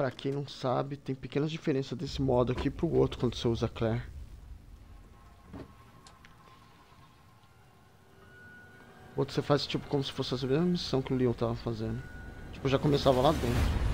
Pra quem não sabe, tem pequenas diferenças desse modo aqui pro outro quando você usa Claire. O outro você faz tipo como se fosse a mesma missão que o Leon tava fazendo. Tipo, já começava lá dentro.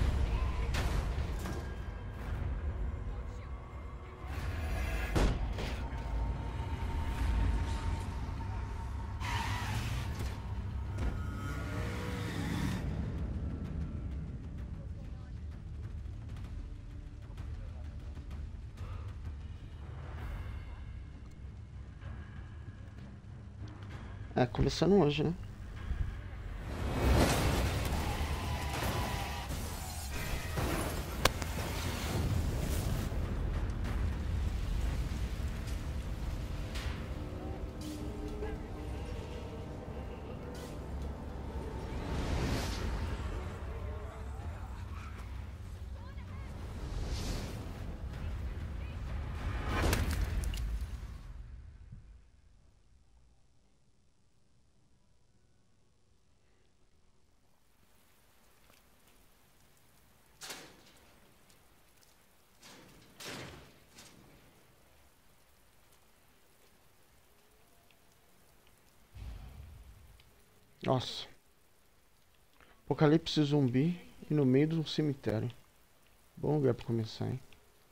É, começando hoje, né? Nossa. Apocalipse zumbi e no meio de um cemitério. Bom lugar pra começar, hein?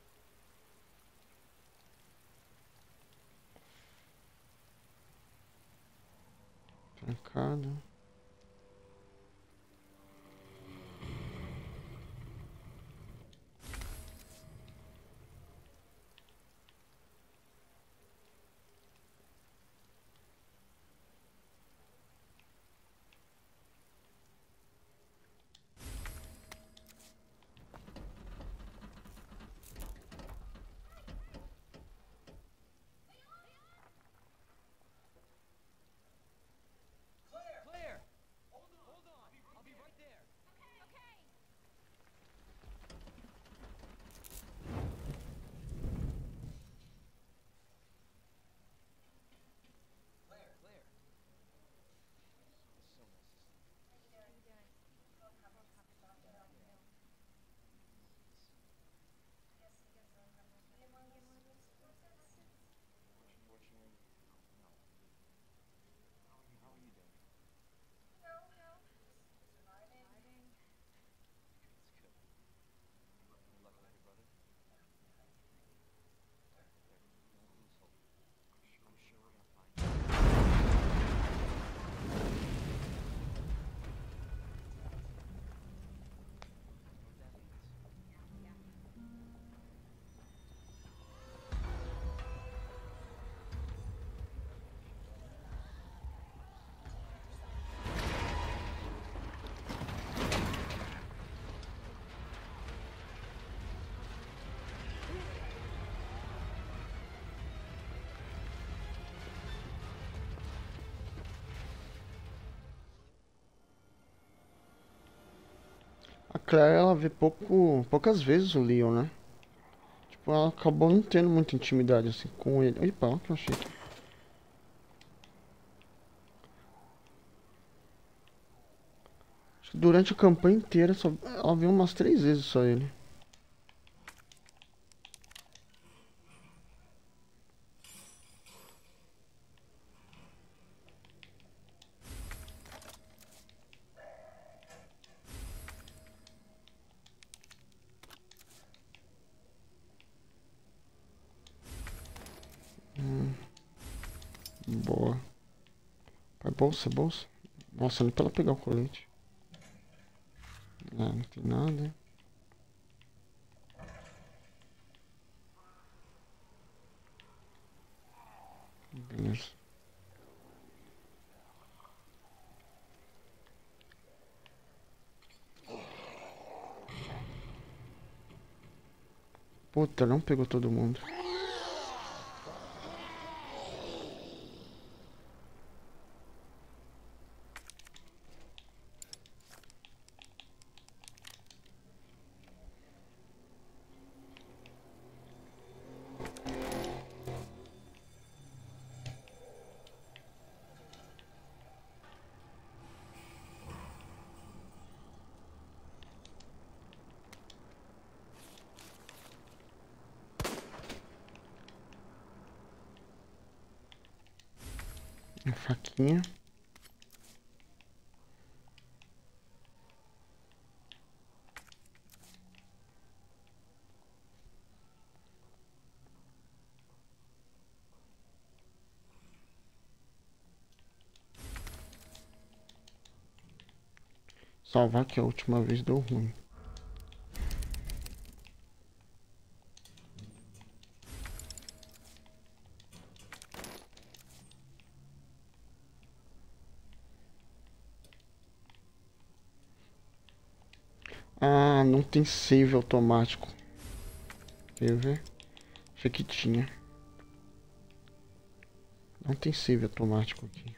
Trancado. A Claire, ela vê poucas vezes o Leon, né? Tipo, ela acabou não tendo muita intimidade assim com ele. Opa, o que eu achei aqui. Acho que durante a campanha inteira ela viu umas 3 vezes só ele. Boa. Vai, bolsa, bolsa. Nossa, nem pra ela pegar o colete. Não tem nada. Beleza. Puta, não pegou todo mundo. Uma faquinha. Salvar que a última vez deu ruim. Ah, não tem save automático. Quer ver? Achei que tinha. Não tem save automático aqui.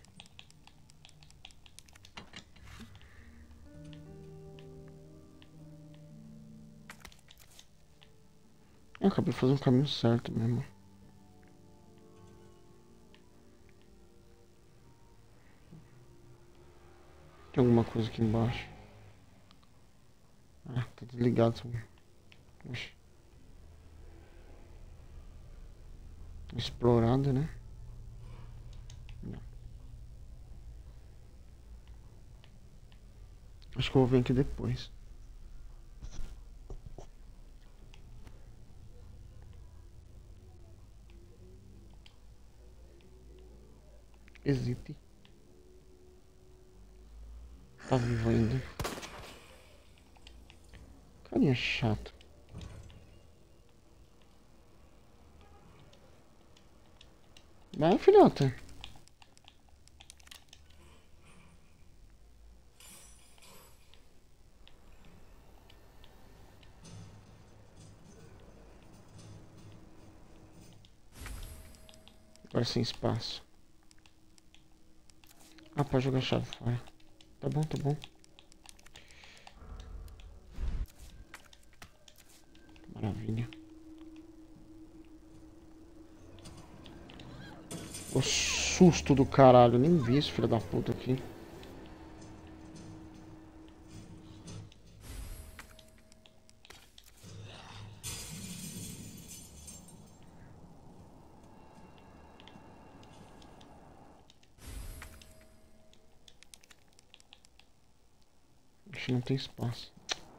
Eu acabei de fazer um caminho certo mesmo. Tem alguma coisa aqui embaixo. Ah, tá desligado. Oxi. Explorado, né? Não. Acho que eu vou vir aqui depois. Hesite. Tá vivo ainda. Carinha chato. Vai, filhota. Agora sem espaço. Ah, pode jogar a chave fora. Tá bom, tá bom. Maravilha. O susto do caralho. Nem vi esse filho da puta aqui. Acho que não tem espaço.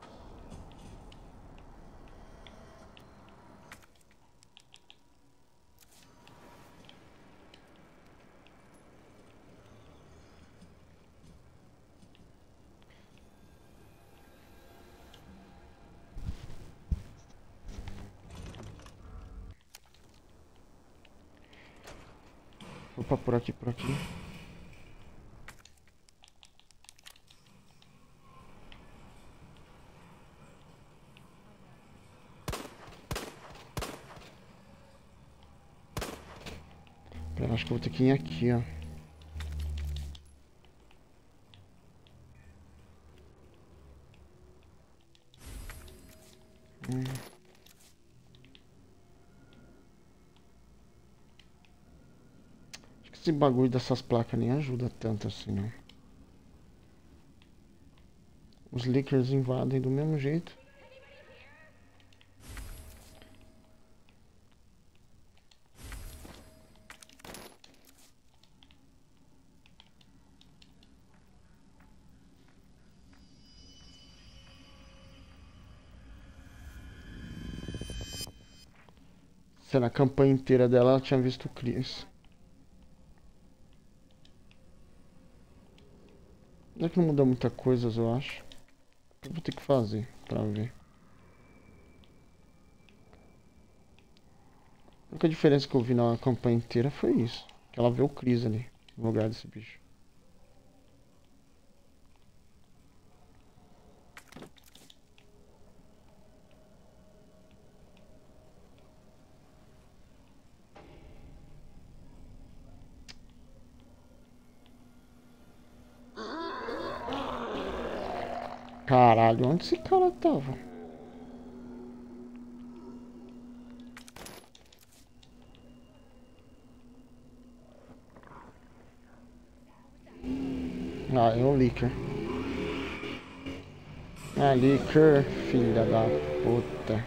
Opa, por aqui, por aqui. Eu acho que eu vou ter que ir aqui, ó. Acho que esse bagulho dessas placas nem ajuda tanto assim, não. Os leakers invadem do mesmo jeito. Se na campanha inteira dela ela tinha visto o Chris. Não é que não muda muita coisa, eu acho. Eu vou ter que fazer pra ver. A única diferença que eu vi na campanha inteira foi isso. Que ela vê o Chris ali, no lugar desse bicho. Caralho, onde esse cara tava? Ah, é o Licker. Ah, Licker, filha da puta.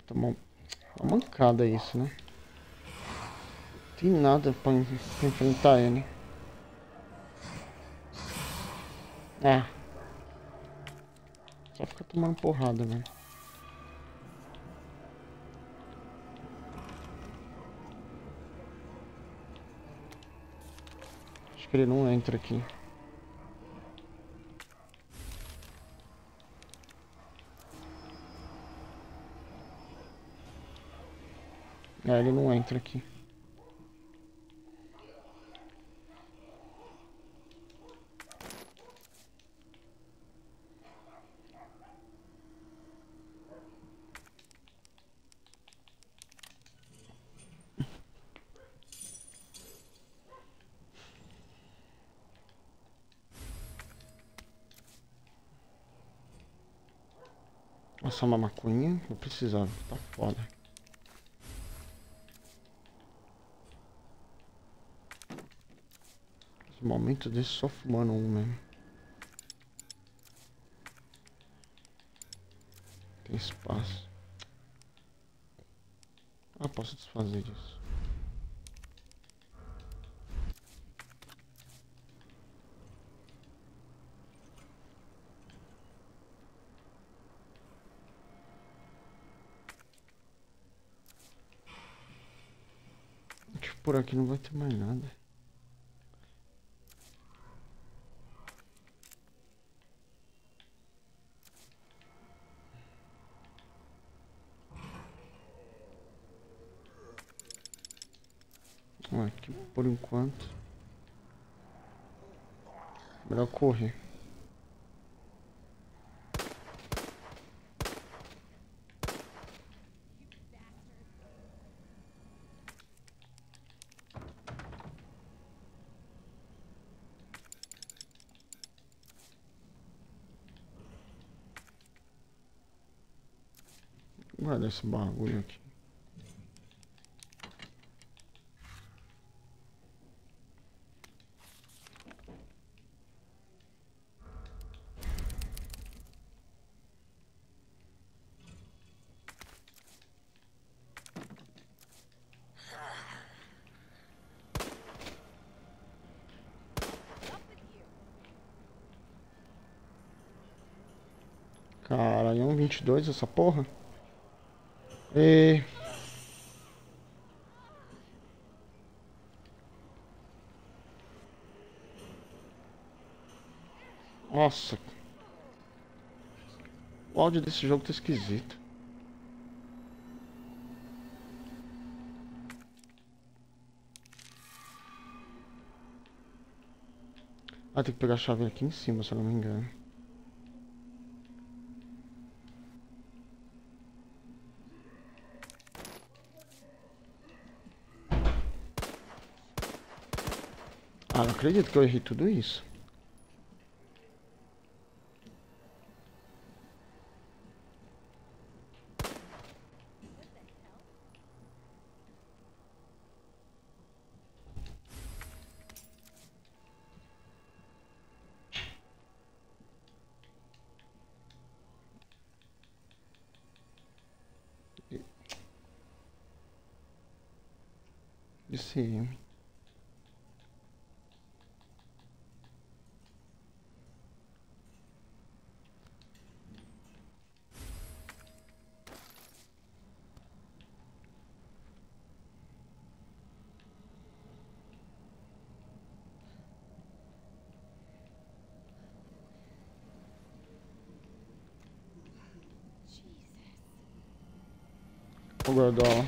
Tá uma mancada isso, né? Não tem nada pra enfrentar ele. Ah. Só fica tomando porrada, velho. Acho que ele não entra aqui. É, ele não entra aqui. Nossa, uma maconha? Vou precisar, tá foda. Esse momento desse só fumando um mesmo. Tem espaço. Ah, posso desfazer disso. Acho que por aqui não vai ter mais nada. Aqui por enquanto. Melhor correr. Guarda esse bagulho aqui. Caralho, é um 22 essa porra? E... Nossa. O áudio desse jogo tá esquisito. Ah, tem que pegar a chave aqui em cima, se eu não me engano. Ah, não acredito que eu errei tudo isso. Esse... O Gordola.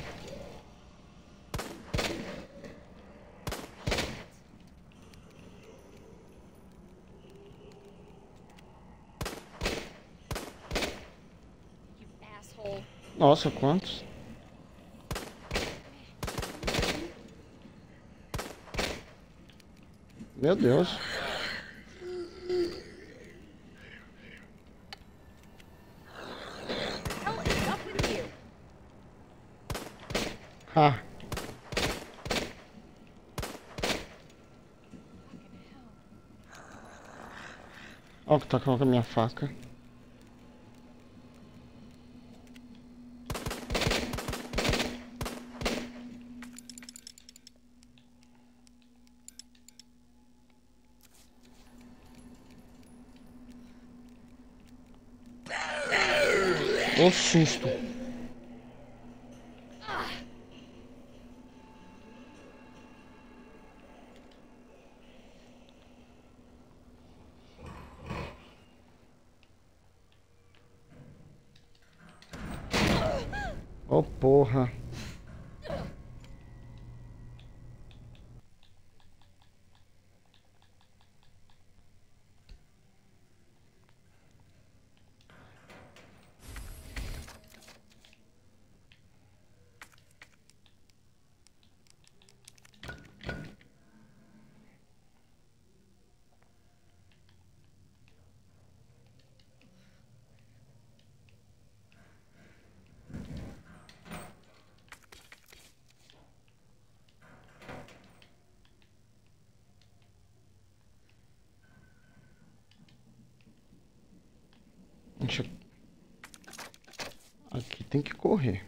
Nossa, quantos? Meu Deus. Ah. Olha o que tá com a minha faca. Ô susto. Ô porra. Deixa eu... Aqui tem que correr.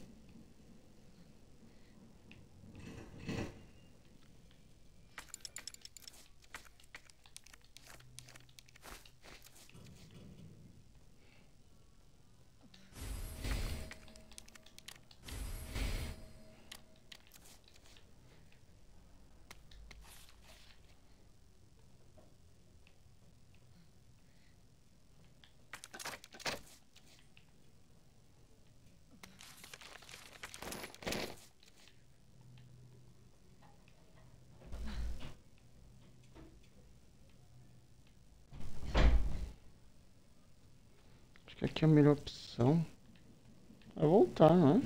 Acho que aqui é a melhor opção é voltar, não é?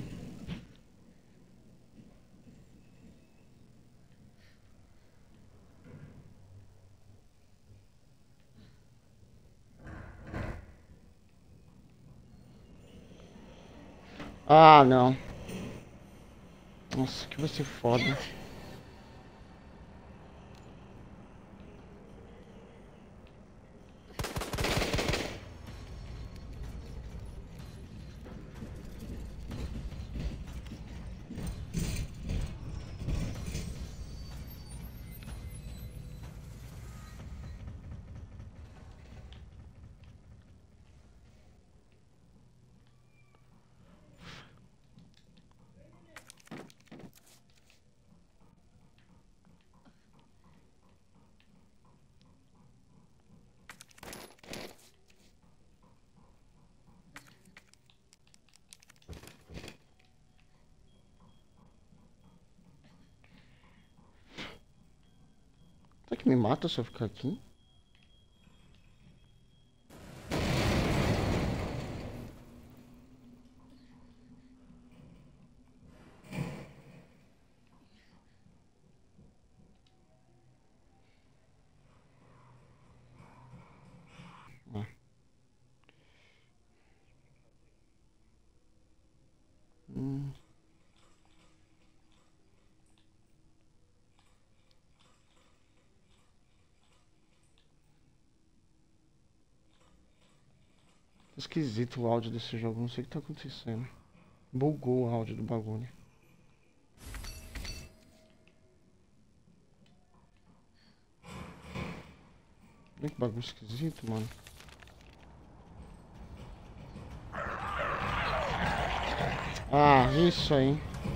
Ah, não. Nossa, que vai ser foda. Será que me mata se eu ficar aqui? Ah. Hum. Esquisito o áudio desse jogo, não sei o que tá acontecendo. Bugou o áudio do bagulho. Olha que bagulho esquisito, mano. Ah, isso aí.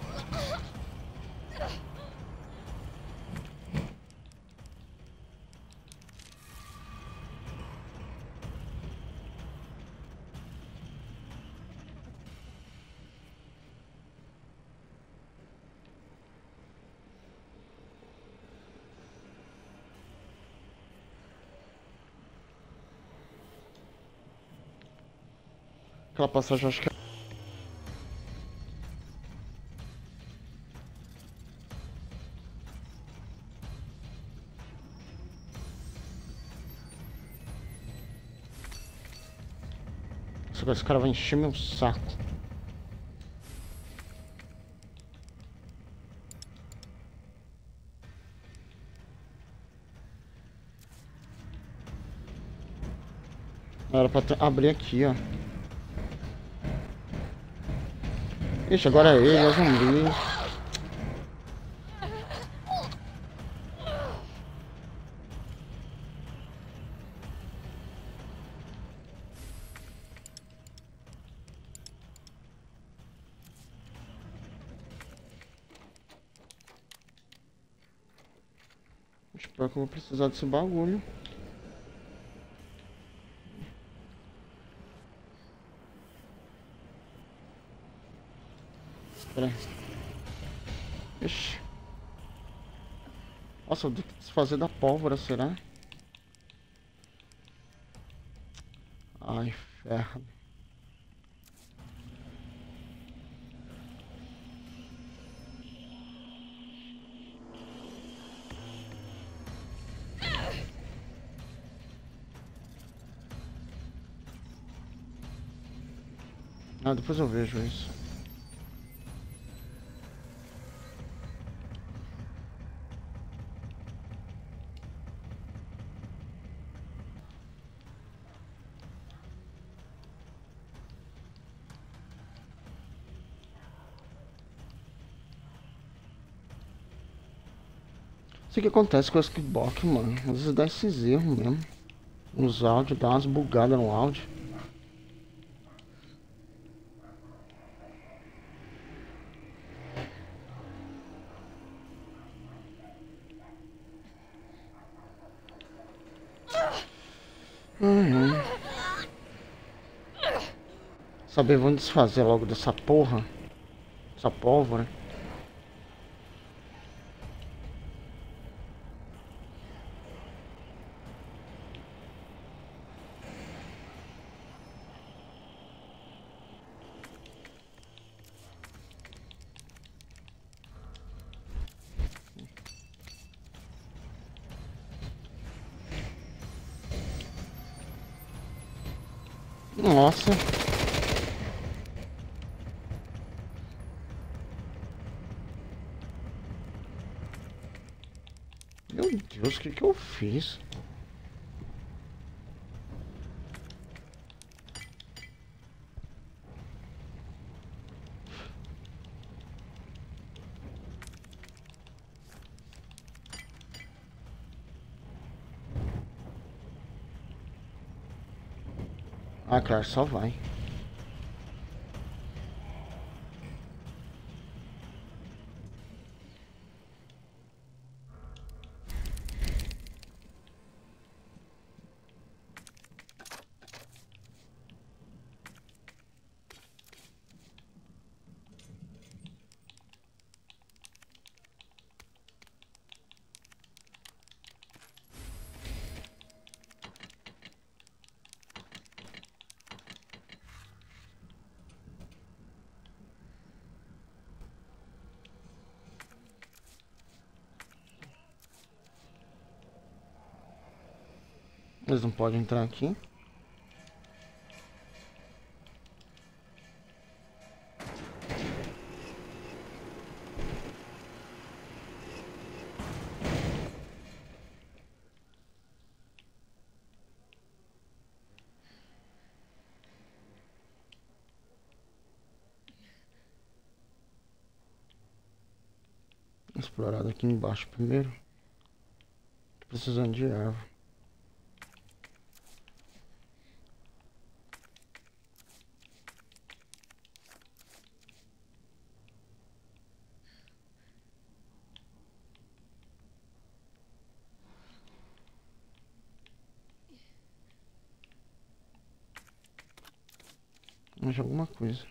Aquela passagem, acho que esse cara vai encher meu saco. Era pra abrir aqui, ó. Ixi, agora é ele, é zumbi. Espero que eu vou precisar desse bagulho. Espera aí. Ixi. Nossa, eu tenho que desfazer da pólvora, será? Ai, ferro. Ah, depois eu vejo isso. Isso que acontece com o Xbox, mano. Às vezes dá esses erros mesmo. Nos áudios, dá umas bugadas no áudio. Uhum. Saber, vamos desfazer logo dessa porra. Essa pólvora. Nossa. Meu Deus, o que que eu fiz? Ah, claro, só vai. Eles não podem entrar aqui. Explorar daqui embaixo primeiro. Tô precisando de erva. Mais alguma coisa.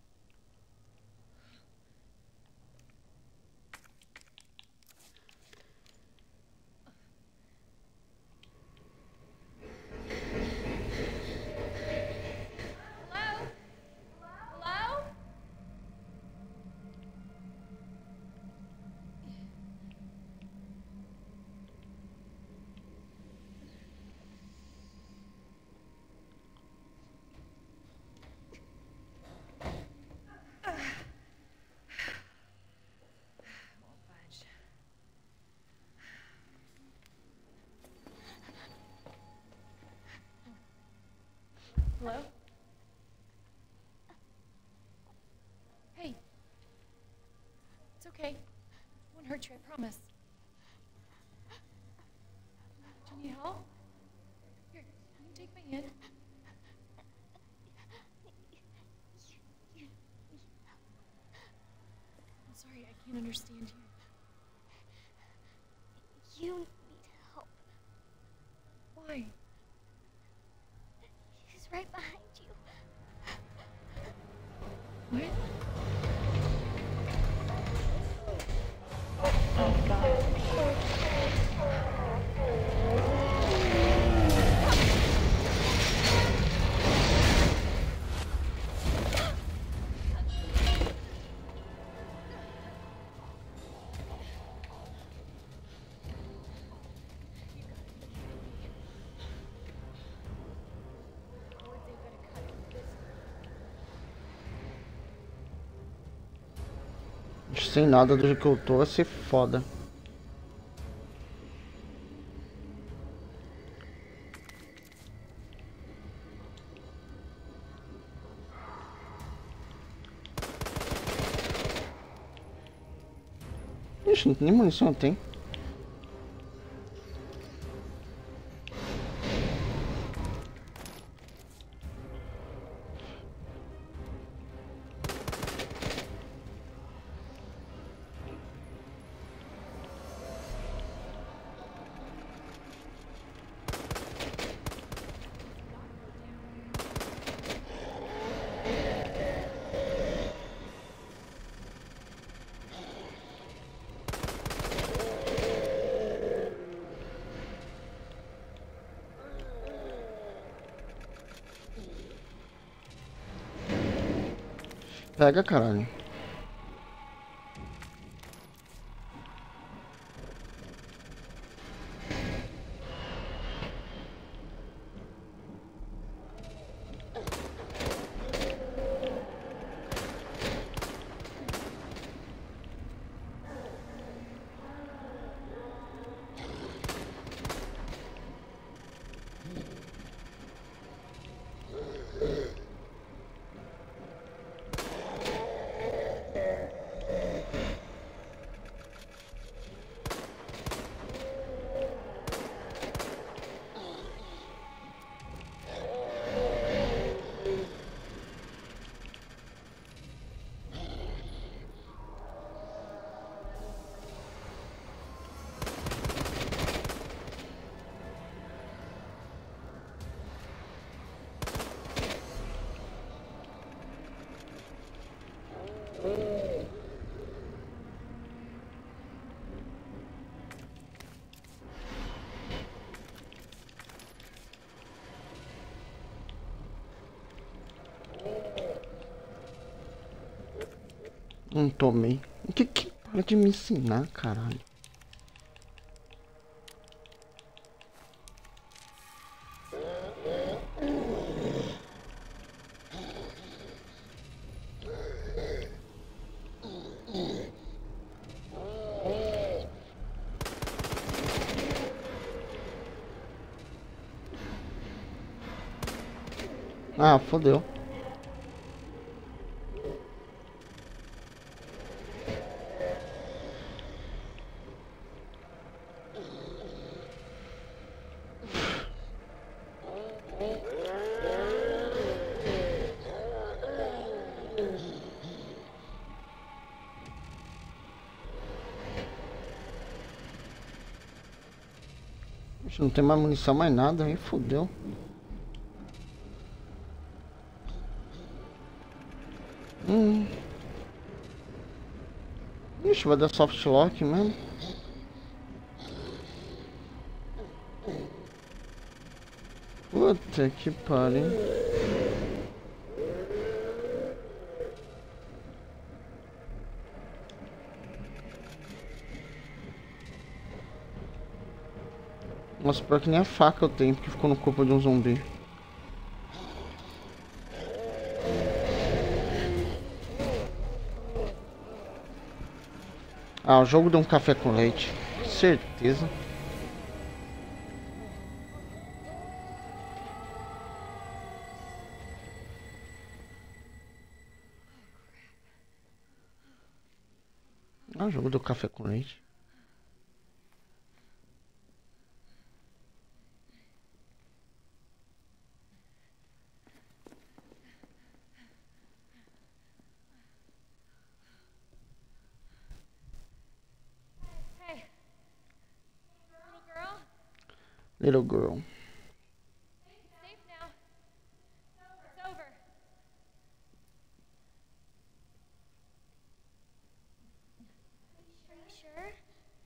Hello? Hello? Won't budge. Hello? Hey. It's okay. Won't hurt you, I promise. Do you need help? Here, you can take my hand. I'm sorry, I can't understand you. You need Sem nada do jeito que eu tô vai ser foda. Ixi, nem munição tem. Pega, caralho. Não tomei. O que para de me ensinar, caralho? Ah, fodeu. Não tem mais munição, mais nada, aí fodeu. Ixi, vai dar soft lock mesmo. Puta que pariu. Nossa, pior que nem a faca eu tenho, porque ficou no corpo de um zumbi. Ah, o jogo de um café com leite. Certeza. Ah, o jogo do café com leite. Hey, little girl. Little girl. Safe now. It's over. Are you sure?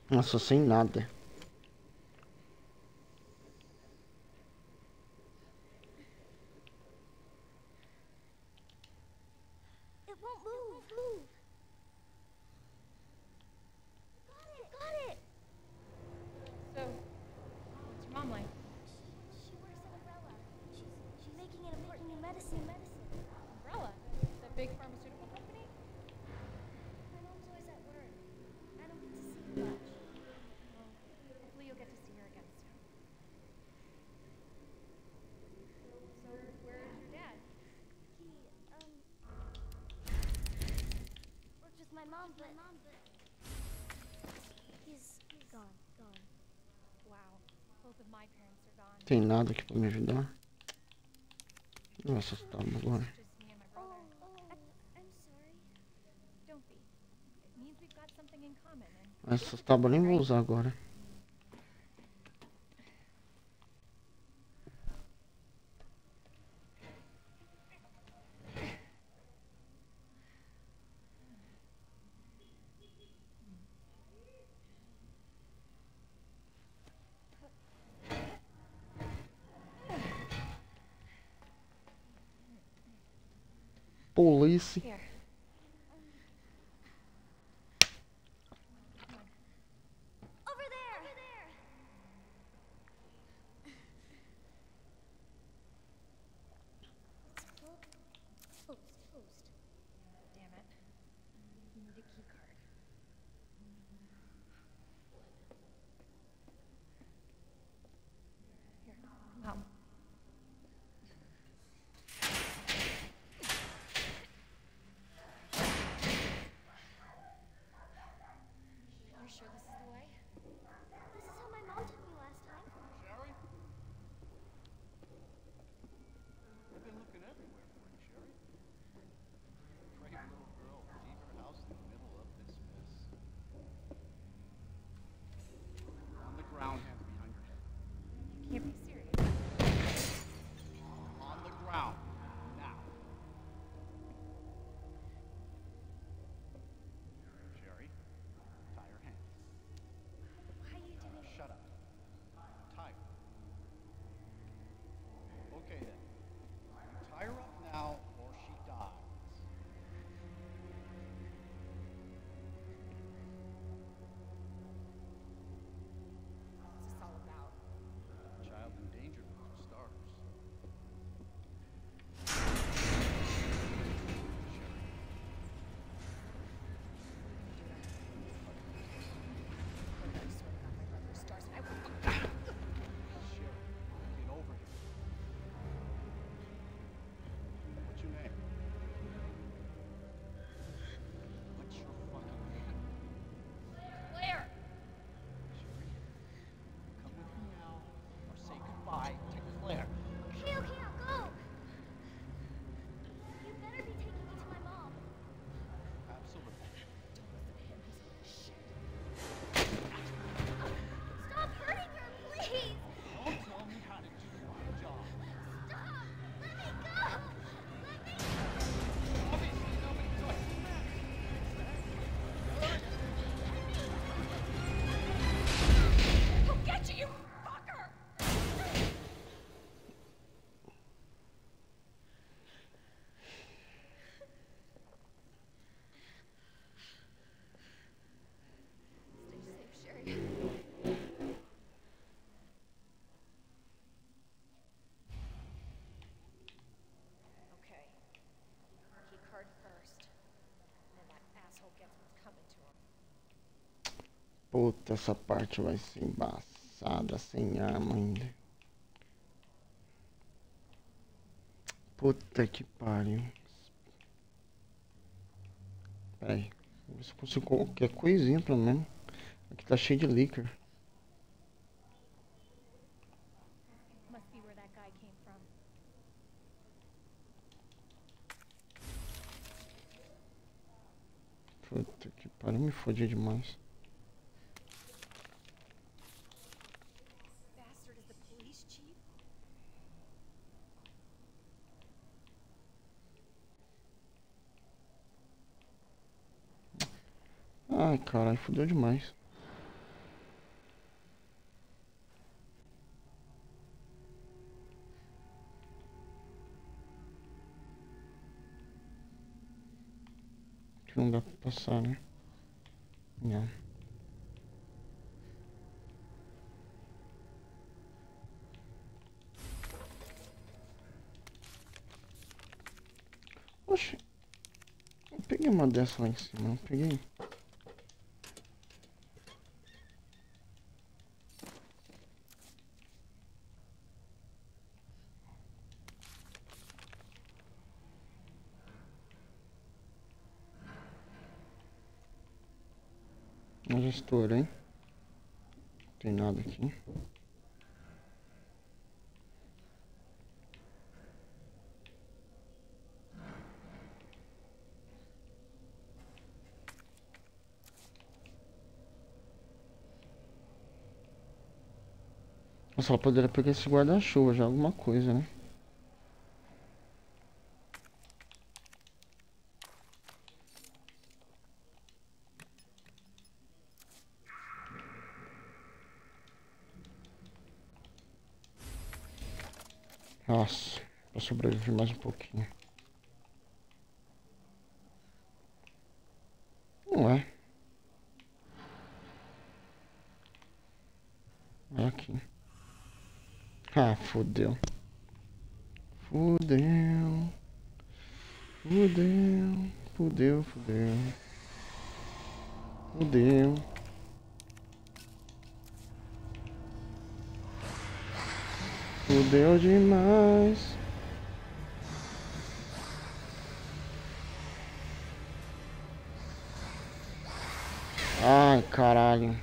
Nossa, sem nada. It won't move. Got it. So, what's your mom like? She works at Umbrella. She's making an important new medicine. Umbrella? The big pharmaceutical company? My mom's always at work. I don't get to see her much. Well, hopefully you'll get to see her again soon. So, where's your dad? He worked with my mom, but he's gone. Wow, both of my parents are gone. Tem nada aqui pra me ajudar. Nossa, tá agora. Just me and my brother. I'm sorry. Don't be. It means we've got something in common, and Essas tábuas eu nem vou usar agora. Polícia. here. Over there. It's closed. Damn it. You need a key card. Here, Mom. You sure this is the way? This is how my mom took me last time. Sherry? I've been looking everywhere for you, Sherry. Brave little girl, leave her house in the middle of this mess. On the ground, hands behind your head. You can't be serious. On the ground, now. Sherry, tie her hands. Why are you doing Shut up. Tie her. Okay then. You tie her up now, or she dies. What's this all about? Child endangerment for starters. Sherry. I swear to God, my brother is stars, and I will Sherry, get over here. What's your name? What's your fucking name? Claire! Sherry, come with me now, or say goodbye to Claire. Okay, I'll go. You better be taking me to my mom. Absolutely. Stop hurting her, please. Don't tell me how to do my job. Stop. Let me go. Obviously, nobody touched the man. He'll get you, you fucker! Stay safe, Sherry. Okay. Key card first. And then that asshole gets what's coming to him. Puta, essa parte vai ser embaçada, sem arma ainda. Puta que pariu. Pera aí. Vou ver se eu consigo qualquer coisinha pelo menos. Aqui tá cheio de liquor. Must be where that guy came from. Puta que pariu, me fodi demais. Bastard is the police chief? Ai, caralho, fodeu demais. que não dá pra passar, né? Não. Oxe, eu peguei uma dessa lá em cima, não peguei? Eu já estourei. Não tem nada aqui. Nossa, ela poderia pegar esse guarda-chuva já, alguma coisa, né? Nossa, pra sobreviver mais um pouquinho. Não é. É aqui. Ah, fodeu. Fudeu. Fudeu. Fudeu, fudeu. Fudeu. Fudeu demais. Ai, caralho.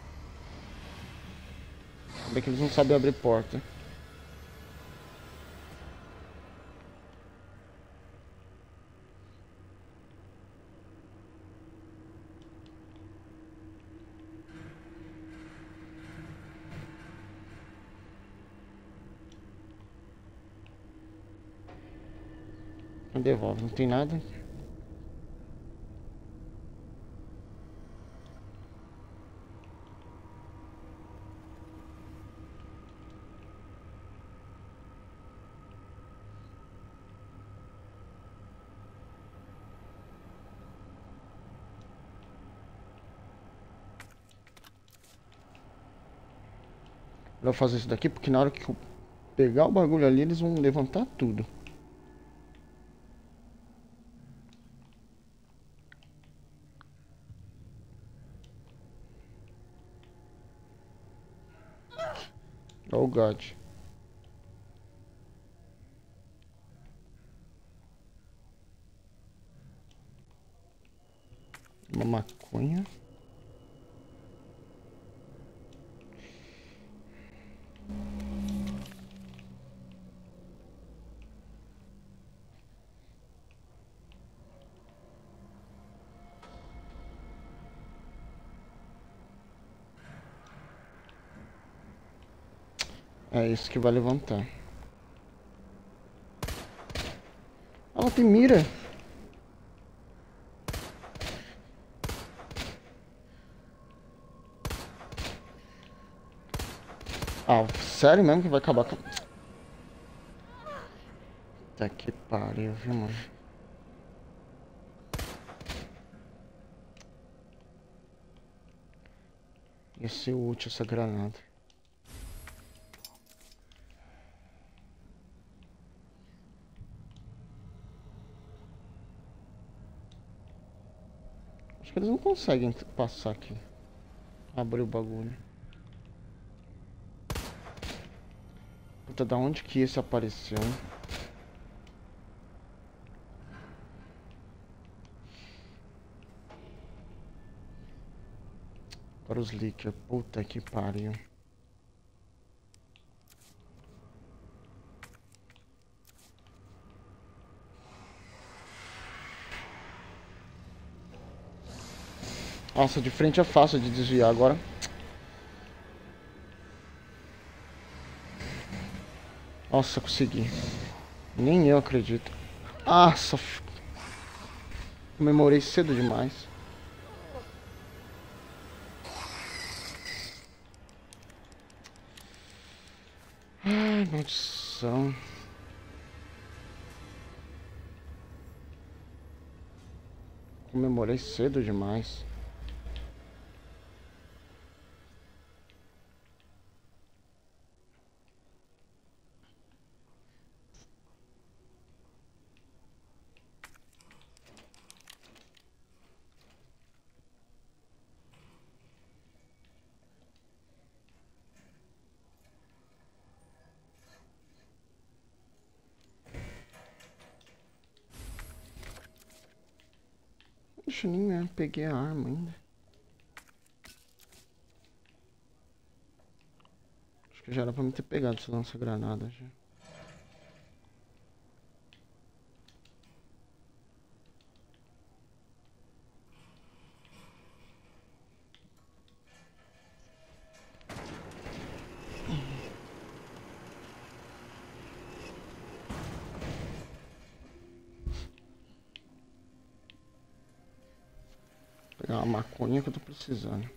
Ainda que eles não sabem abrir porta. Devolve, não tem nada. Eu vou fazer isso daqui porque na hora que eu pegar o bagulho ali, eles vão levantar tudo. Oh God. Uma maconha. É isso que vai levantar. Ela tem mira. Ah, sério mesmo que vai acabar com... Tá que pariu, viu, mano? Ia ser útil essa granada. Acho que eles não conseguem passar aqui. Abrir o bagulho. Puta, da onde que esse apareceu, hein? Para os leakers. Puta que pariu. Nossa, de frente é fácil de desviar agora. Nossa, consegui. Nem eu acredito. Nossa, comemorei cedo demais. Ai, maldição. Comemorei cedo demais. Deixa eu nem peguei a arma ainda. Acho que já era pra me ter pegado esse lança-granada já. Pegar uma maconha que eu tô precisando.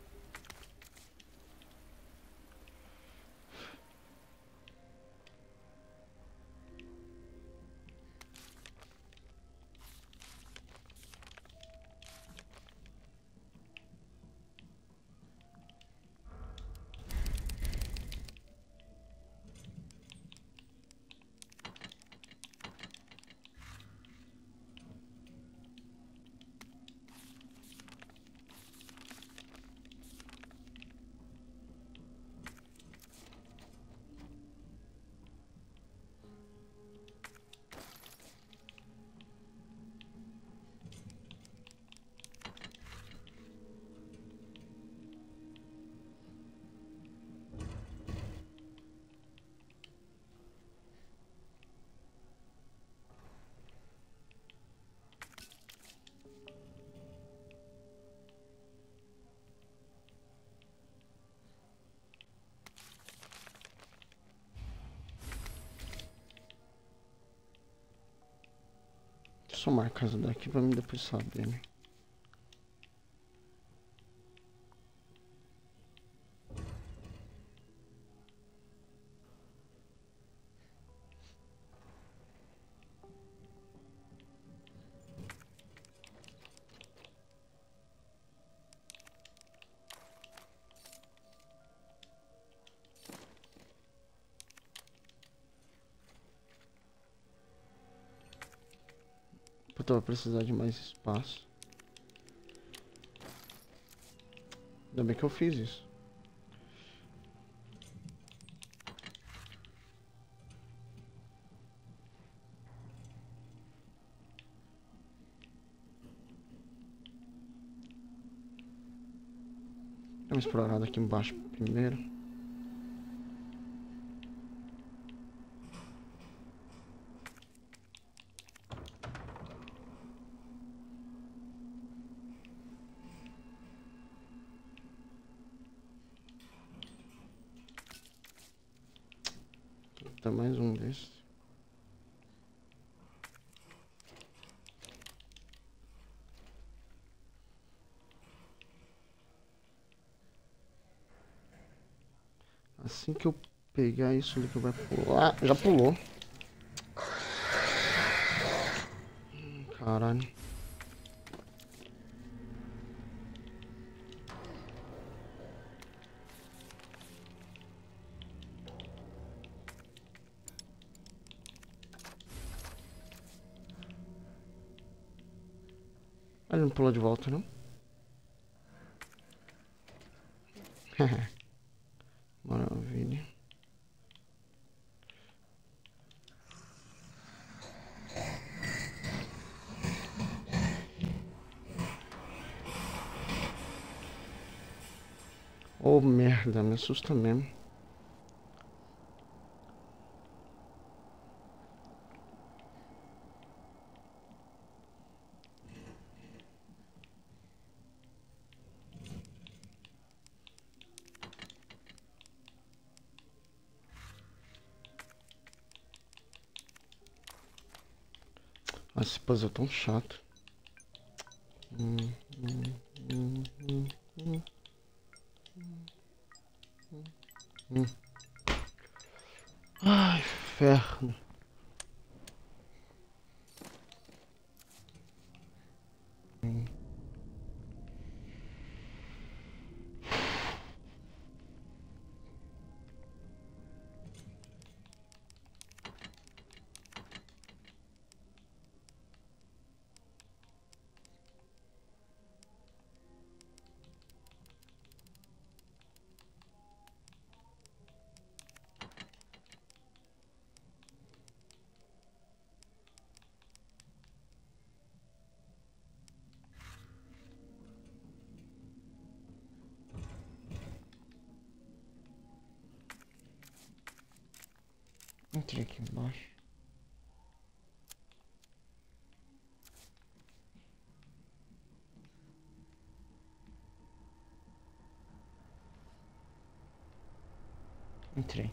Deixa eu só marcar essa daqui pra mim depois saber, né? Puta, vai precisar de mais espaço. Ainda bem que eu fiz isso. Dá uma explorada aqui embaixo primeiro. Tá mais um desses. Assim que eu pegar isso ali que vai pular. Já pulou. Caralho. Ele não pulou de volta, não? Maravilha. Oh, merda, me assusta mesmo. Esse puzzle é tão chato. Ai, inferno. ruim. Entrei aqui embaixo. Entrei.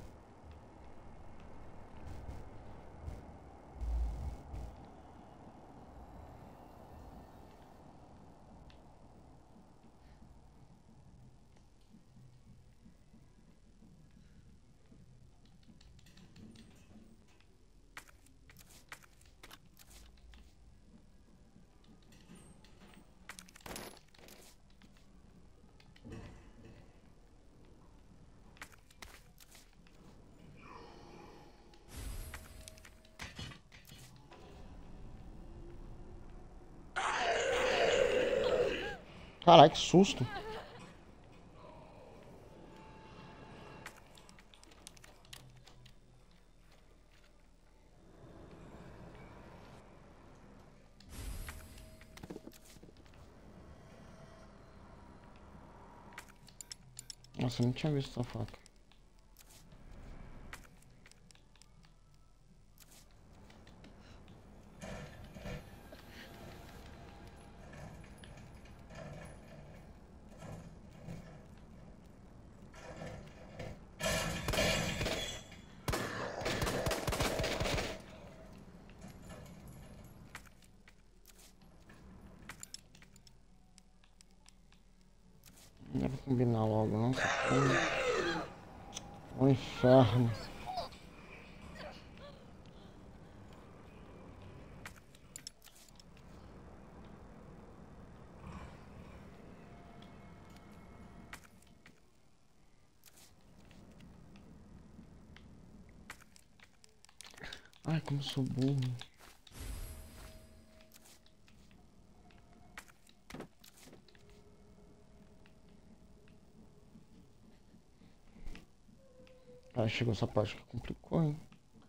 Caralho, que susto. Nossa, eu não tinha visto essa faca. Não dá pra combinar logo, não. Um inferno. Ai, como sou burro. Aí chegou essa parte que complicou, hein?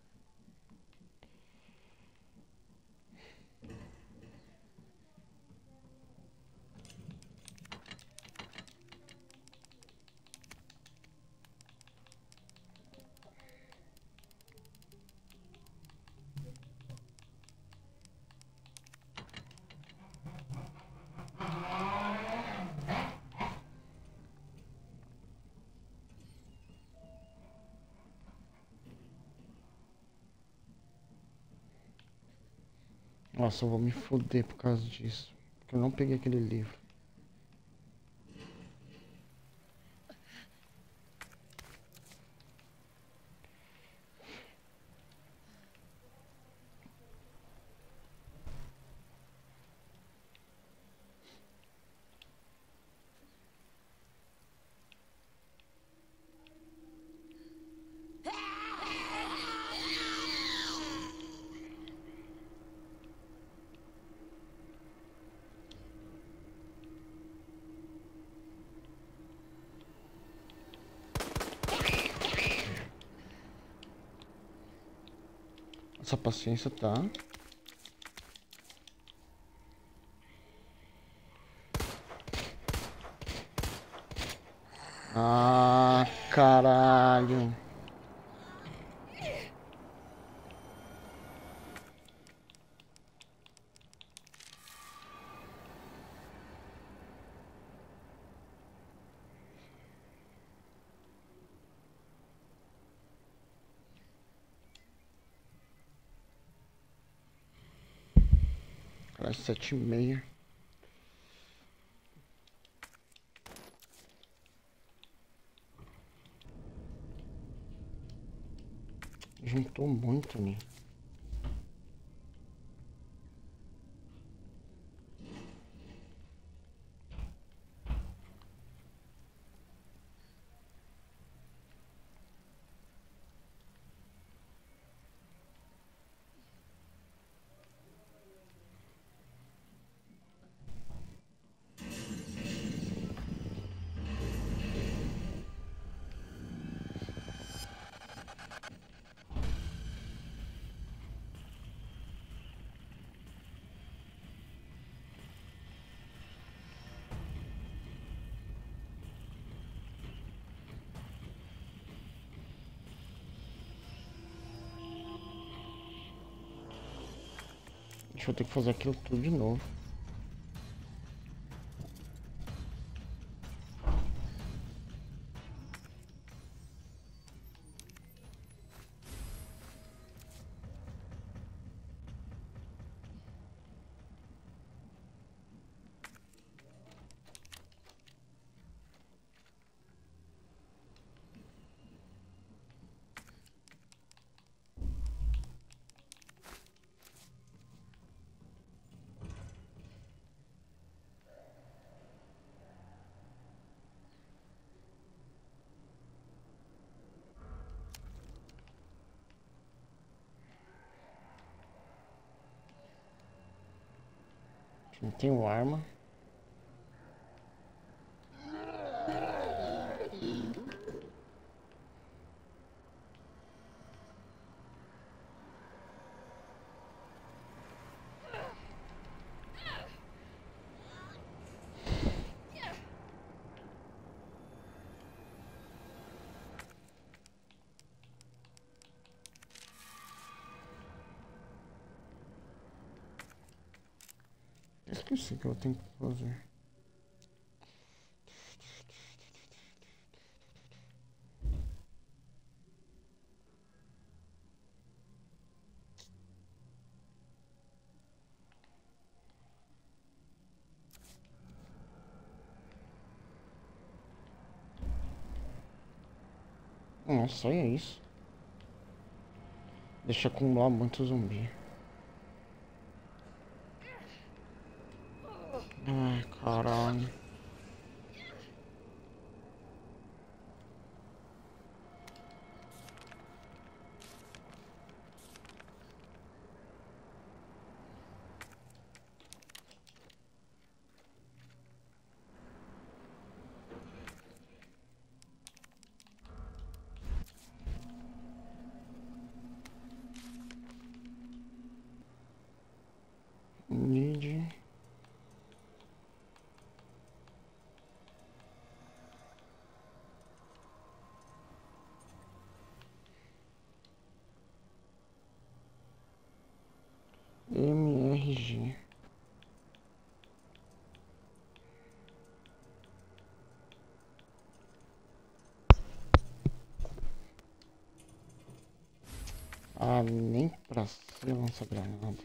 Nossa, eu vou me foder por causa disso. Porque eu não peguei aquele livro. Essa paciência tá. Ah, caralho. Caralho, 7:30. Juntou muito, né? vou ter que fazer aquilo tudo de novo. Não tenho arma. Esqueci o que eu tenho que fazer. Nossa, é isso. Deixa acumular muito zumbi. Ai, caralho. Need. MRG. Ah, nem pra ser lança granada.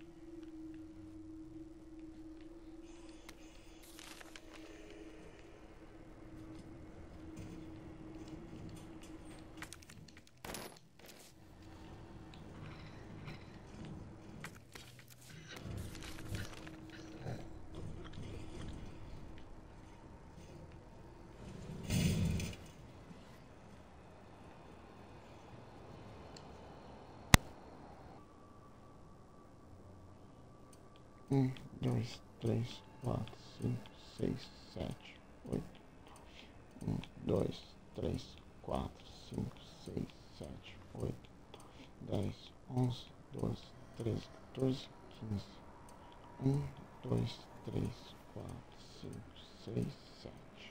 Um, dois, três, quatro, cinco, seis, sete, oito. Um, dois, três, quatro, cinco, seis, sete, oito, 10, 11, 12, 13, 14, 15. 1, 2, 3, 4, 5, 6, 7.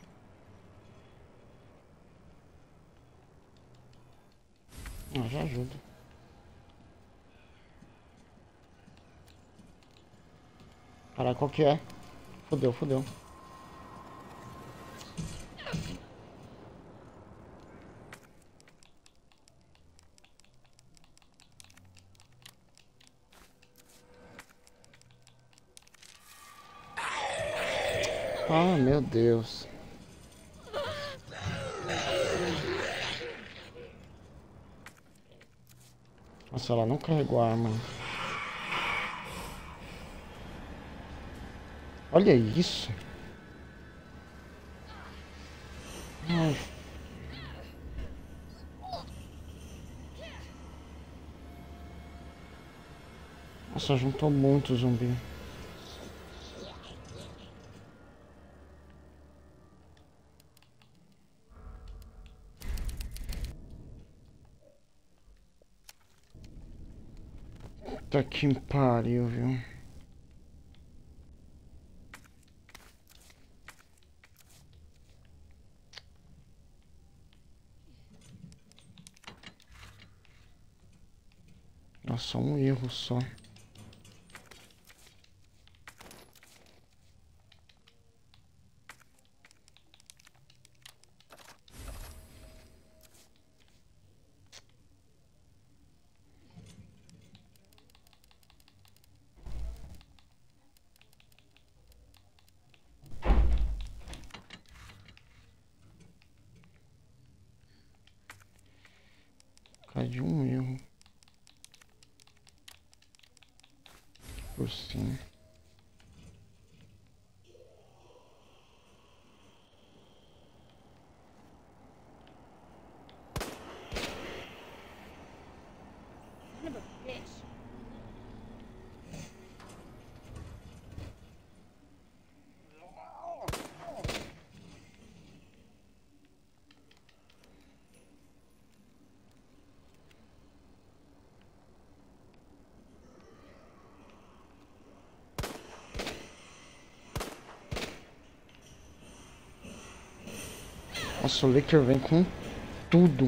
Ah, já ajuda. Caralho, qual que é? Fudeu, fudeu. Ah, meu Deus. Nossa, ela não carregou a arma. Olha isso. Ai. Nossa, juntou muito zumbi. Puta que pariu, viu? Nossa, um erro só. causa de um erro. Por cima. Son of a bitch. Nossa, o Laker vem com tudo.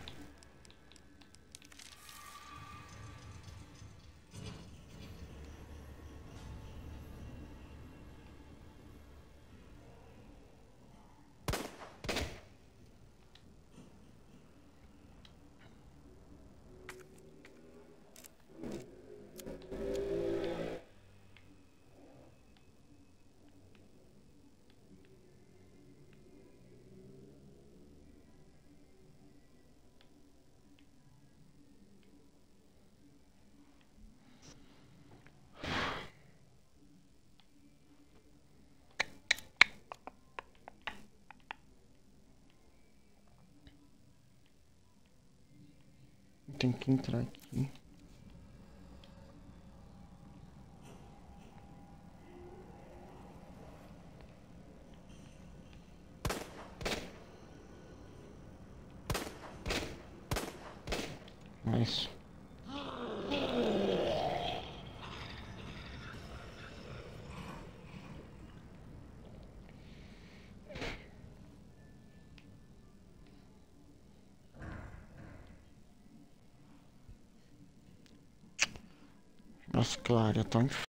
Tem que entrar aqui. Mas nossa, que área tá um inferno.